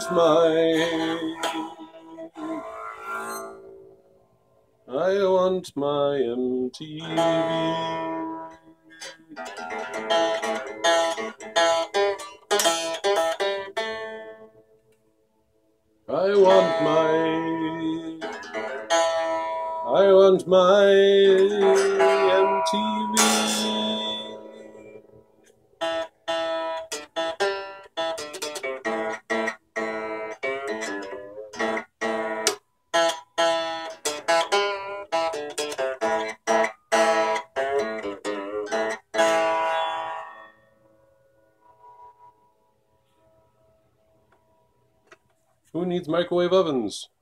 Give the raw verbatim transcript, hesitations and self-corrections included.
want my, I want my M T V. I want my, I want my M T V. Who needs microwave ovens?